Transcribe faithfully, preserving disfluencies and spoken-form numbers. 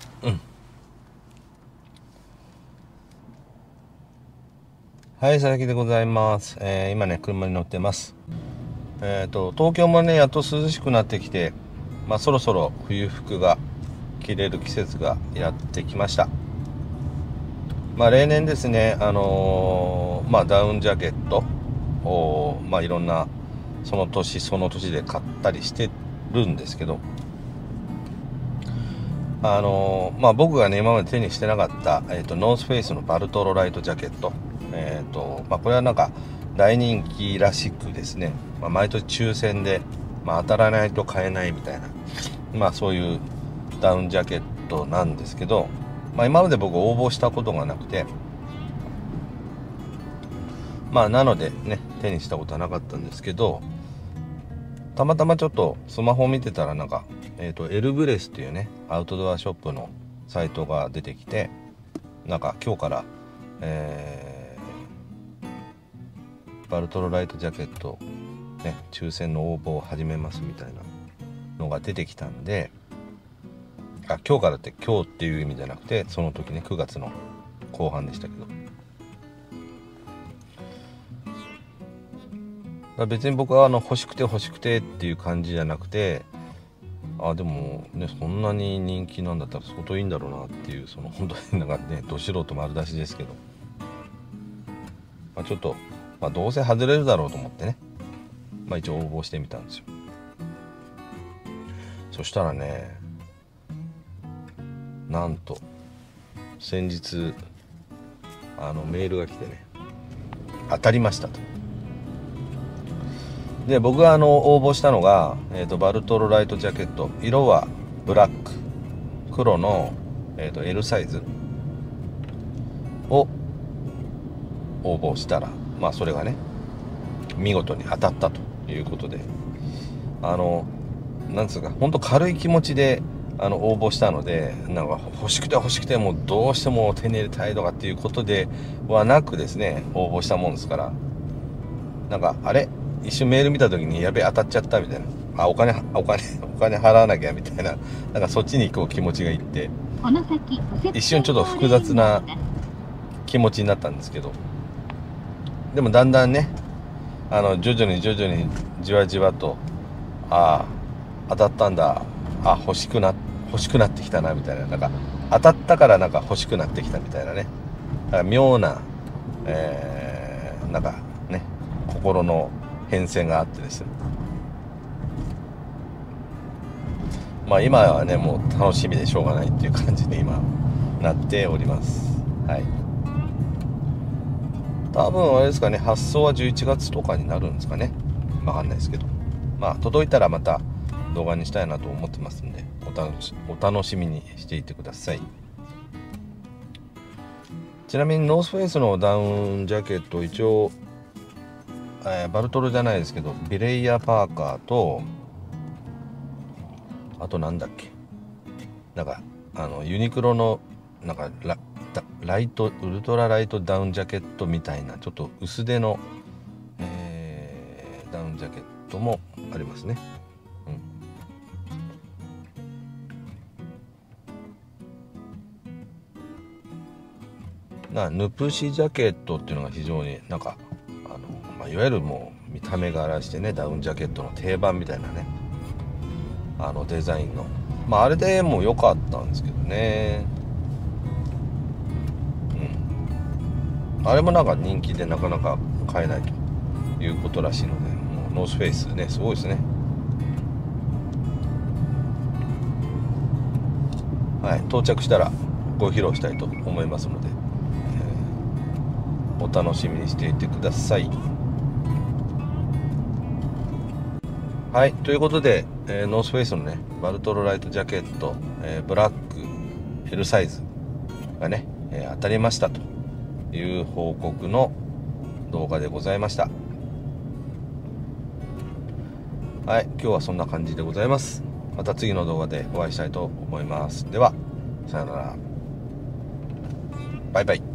うん。はい、佐々木でございます。えー、今ね、車に乗ってます。えっと、東京もね、やっと涼しくなってきて、まあ、そろそろ冬服が着れる季節がやってきました。まあ、例年ですね、あのーまあ、ダウンジャケットを、まあ、いろんな、その年その年で買ったりしてるんですけど、あのーまあ、僕がね、今まで手にしてなかった、えっと、ノースフェイスのバルトロライトジャケット。えっと、まあ、これはなんか、大人気らしくですね、まあ、毎年抽選で、まあ、当たらないと買えないみたいな、まあ、そういうダウンジャケットなんですけど、まあ、今まで僕応募したことがなくて、まあ、なのでね、手にしたことはなかったんですけど、たまたまちょっとスマホを見てたらなんか、えっと、エルブレスっていうね、アウトドアショップのサイトが出てきて、なんか今日から、えー、バルトロライトジャケット、ね、抽選の応募を始めますみたいなのが出てきたんで、あ、今日からって今日っていう意味じゃなくて、その時ね、くがつの後半でしたけど、別に僕はあの欲しくて欲しくてっていう感じじゃなくて、あ、でもね、そんなに人気なんだったら相当いいんだろうなっていう、その本当になんかね、ど素人丸出しですけど、まあ、ちょっと、まあ、どうせ外れるだろうと思ってね、まあ、一応応募してみたんですよ。そしたらね、なんと先日あのメールが来てね、当たりましたと。で、僕があの応募したのが、えーと、バルトロライトジャケット、色はブラック、黒の、えーと、L サイズを応募したら、まあそれがね、見事に当たったということで、あのなんつうか、本当軽い気持ちであの応募したので、なんか欲しくて欲しくてもうどうしても手に入れたいとかっていうことではなくですね、応募したもんですから、なんかあれ、一瞬メール見た時にやべえ当たっちゃったみたいな、あ、お金お金お金払わなきゃみたいな、なんかそっちに行く気持ちがいって、一瞬ちょっと複雑な気持ちになったんですけど、でもだんだんね、あの徐々に徐々にじわじわと、ああ当たったんだ、あ、欲しくな欲しくなってきたなみたいな、なんか当たったからなんか欲しくなってきたみたいなね、だから妙な、えー、なんかね、心の変遷があってですね、まあ今はね、もう楽しみでしょうがないっていう感じで今なっております。はい。多分あれですかね、発送はじゅういちがつとかになるんですかね、わかんないですけど、まあ届いたらまた動画にしたいなと思ってますんで、お楽しお楽しみにしていてください。ちなみにノースフェイスのダウンジャケット、一応、えー、バルトロじゃないですけど、ビレイヤパーカーと、あとなんだっけ、なんかあのユニクロのなんか ラ, ライトウルトラライトダウンジャケットみたいなちょっと薄手の、えー、ダウンジャケットもありますね。うん、なヌプシジャケットっていうのが非常になんかあの、まあ、いわゆるもう見た目があらしてね、ダウンジャケットの定番みたいなね、あのデザインの、まああれでも良かったんですけどね。あれもなんか人気でなかなか買えないということらしいので、もうノースフェイスね、すごいですね。はい、到着したらご披露したいと思いますので、えー、お楽しみにしていてください。はい、ということで、えー、ノースフェイスのね、バルトロライトジャケット、えー、ブラック L サイズがね、えー、当たりましたという報告の動画でございました。はい、今日はそんな感じでございます。また次の動画でお会いしたいと思います。では、さよなら。バイバイ。